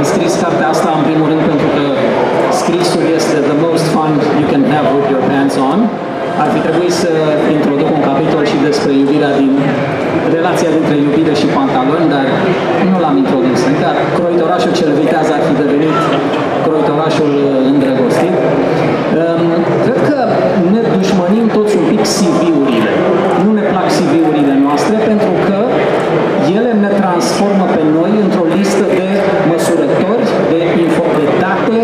am scris cartea asta în primul rând pentru că scrisul este the most fun you can have with your pants on. Ar fi trebuit să introduc un capitol și despre iubirea relația dintre iubire și pantaloni, dar nu l-am introdus. Încă croitorașul cel viteaz ar fi devenit croitorașul îndrăgostit. Cred că ne dușmănim toți un pic CV-urile. Nu ne plac CV-urile noastre pentru că ele ne transformă pe noi într-o listă de măsurători, de date,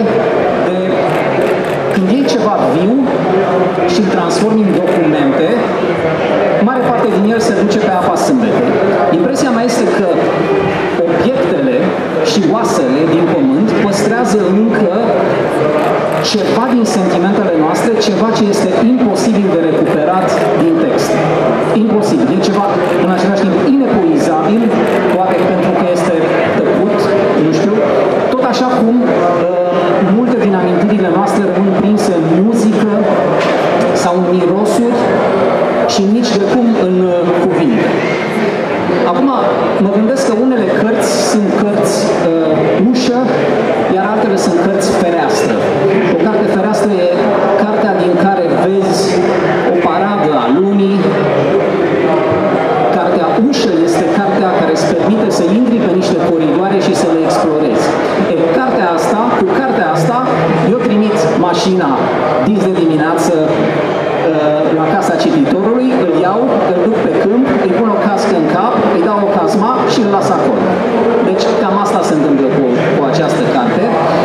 când iei ceva viu și îl transformi în documente, mare parte din el se duce pe apa sâmbetei. Impresia mea este că obiectele și oasele din pământ păstrează încă ceva din sentimentele noastre, ceva ce este imposibil de recuperat din text. Imposibil. E ceva, în același timp, inepuizabil, poate pentru că este tăcut, nu știu, tot așa cum multe din amintirile noastre rămân prinse în muzică sau în mirosuri și nici de cum în cuvinte. Acum, mă gândesc că unele cărți sunt cărți ușă, iar altele sunt cărți fereastră. O carte fereastră e cartea din care vezi o paradă a lumii. Cartea ușă este cartea care îți permite să intri pe niște coridoare și să le explorezi. Cu cartea asta, eu trimit mașina dis de dimineață la casa cititorului, îl iau, îl duc pe câmp, îi pun o cască în cap, îi dau o cazma și îl las acolo. Deci cam asta se întâmplă cu această carte.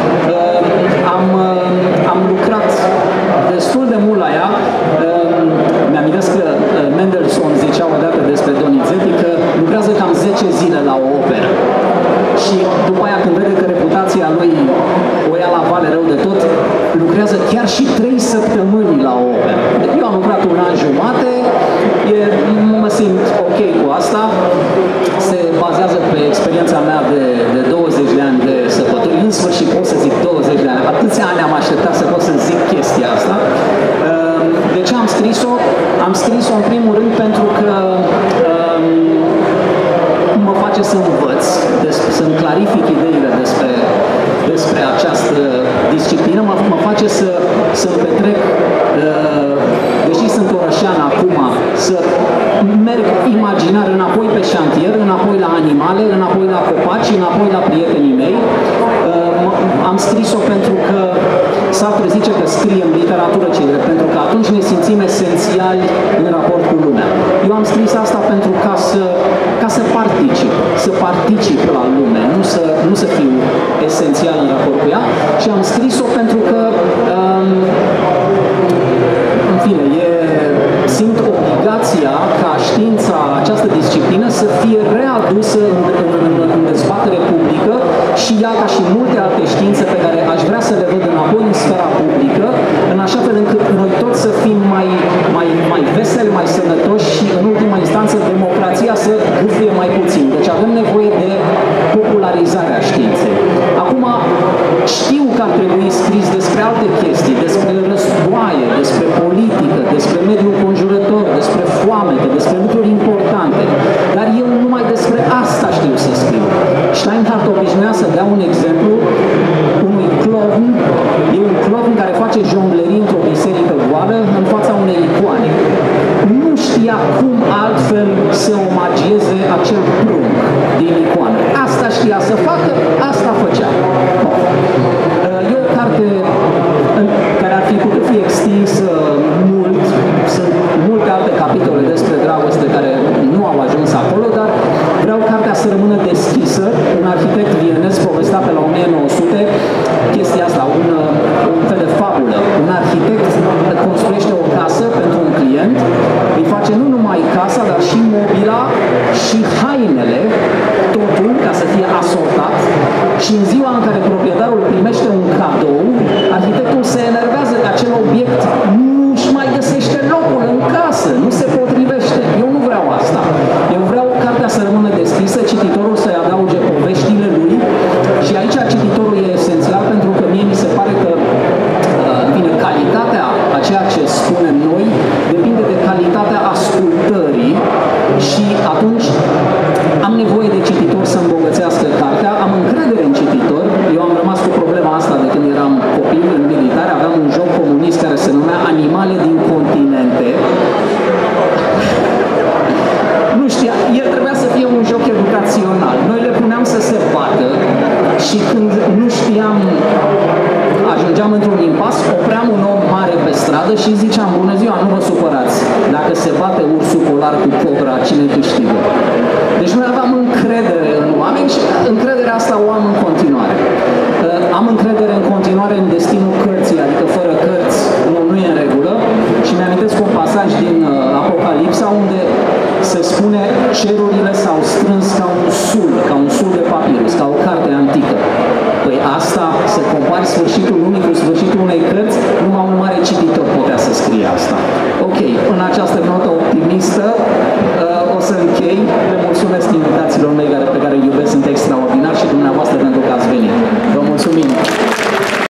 Am lucrat destul de mult la ea. Mi-amintesc că Mendelssohn zicea odată despre Donizetti că lucrează cam 10 zile la o operă. Și după aia când vede că reputația lui o ia la vale rău de tot, lucrează chiar și 3 săptămâni la o operă. Eu am lucrat un an jumate, mă simt ok cu asta, se bazează pe experiența mea de 20 de ani de săpături, în sfârșit pot să zic 20 de ani, atâția ani am așteptat să pot să zic chestia asta. De ce am scris-o? Am scris-o în primul rând pentru că mă face să învăț, să-mi clarific ideile despre această disciplină, mă face să-mi petrec, deși sunt orășean acum, să merg imaginar înapoi pe șantier, înapoi la animale, înapoi la copaci, înapoi la prietenii mei. Am scris-o pentru că Sartre zice că scriem literatură civilă, pentru că atunci ne simțim esențiali în raport cu lumea. Eu am scris asta pentru ca să particip la lume, nu să fiu esențial în raport cu ea, și am scris-o pentru că în fine, simt obligația ca știința, această disciplină, să fie readusă în dezbatere publică și ea, ca și multe alte științe pe care aș vrea să le văd înapoi în sfera publică, în așa fel încât noi toți să fim mai veseli, mai sănătoși și, în ultima instanță, democrația să gâfâie mai puțin. Deci avem nevoie de popularizarea științei. Acum, știu că ar trebui scris despre alte chestii, despre războaie, despre politică, despre mediul conjurător, despre foamete, despre lucruri importante, dar eu numai despre asta știu să scriu. Steinhardt obișnuia să dea un exemplu unui clown. E un clown care face jonglerii într-o biserică goală în fața unei icoane. Nu știa cum altfel să omagieze acel prunc din icoană. Asta știa să facă, asta făcea. E o carte care ar fi putut fi extinsă mult. Sunt multe alte capitole despre dragoste care nu au ajuns acolo, dar vreau cartea să rămână deschisă. Un arhitect vienez povestea pe la 1900 chestia asta, un fel de fabulă. Un arhitect construiește o casă pentru un client, îi face nu numai casa, dar și mobila și hainele, totul, ca să fie asortat, și în ziua în care proprietarul primește un cadou, arhitectul se enervează că acel obiect nu-și mai găsește locul în casă, nu se potrivește. Eu nu vreau asta. Eu vreau cartea să rămână deschisă, cititorul să-i adauge poveștile lui, și aici cititorul e esențial, pentru că mie mi se pare că calitatea a ceea ce spunem noi depinde de calitatea ascultării, și atunci am nevoie de cititor să îmbogățească cartea, am încredere în cititor, doar cu Cobra, cine câștigă. Deci noi aveam încredere în oameni și încrederea asta o am în continuare. Am încredere în continuare în destinul cărții, adică fără cărți nu e în regulă. Și mi-amintesc un pasaj din Apocalipsa unde se spune cerurile s-au strâns ca un sul de papirus, ca o carte antică. Păi asta, să compari sfârșitul lumii cu sfârșitul unei cărți, numai un mare cititor putea să scrie asta. Ok, în această notă optimistă o să închei. Le mulțumesc invitațiilor mei pe care îi iubesc, sunt extraordinar și dumneavoastră pentru că ați venit.